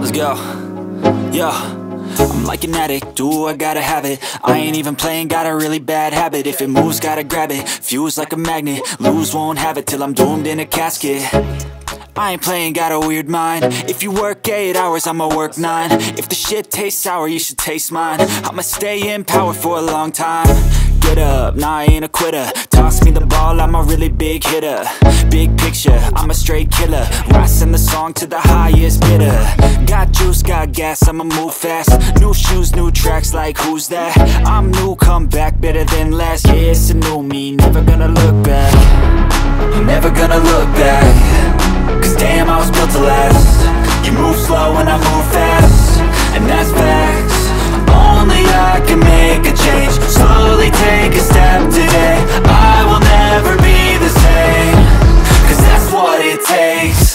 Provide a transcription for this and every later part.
Let's go. Yo, I'm like an addict, do I gotta have it. I ain't even playing, got a really bad habit. If it moves, gotta grab it, fuse like a magnet. Lose, won't have it till I'm doomed in a casket. I ain't playing, got a weird mind. If you work 8 hours, I'ma work 9. If the shit tastes sour, you should taste mine. I'ma stay in power for a long time. Get up, nah, I ain't a quitter. Toss me the ball, I'm a really big hitter. Big picture, I'm a straight killer. I send the song to the highest bidder. Got juice, got gas, I'ma move fast. New shoes, new tracks, like who's that? I'm new, come back, better than last. Yeah, it's a new me, never gonna look back. I'm never gonna look back. Cause damn, I was built to last. You move slow and I move fast, and that's facts. Only I can make a change. Slowly take a step today. I will never be the same. Cause that's what it takes.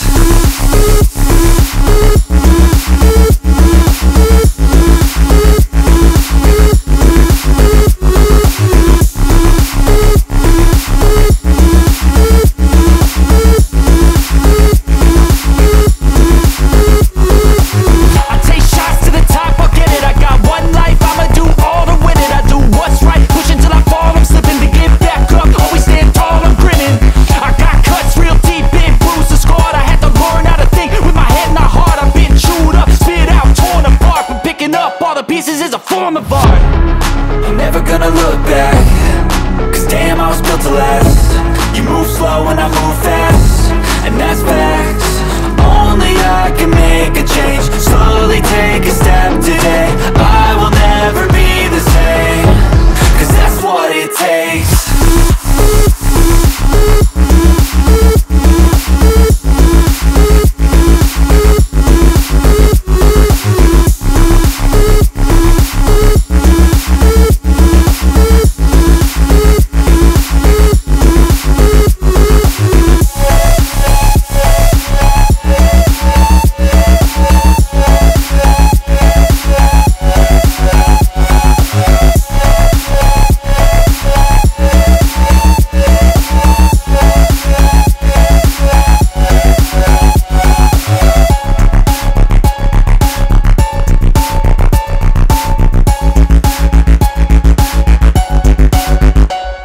Pieces is a form of art. I'm never gonna look back. Cause damn, I was built to last. You move slow and I move fast, and that's facts. Only I can make a change. Slowly take a step today.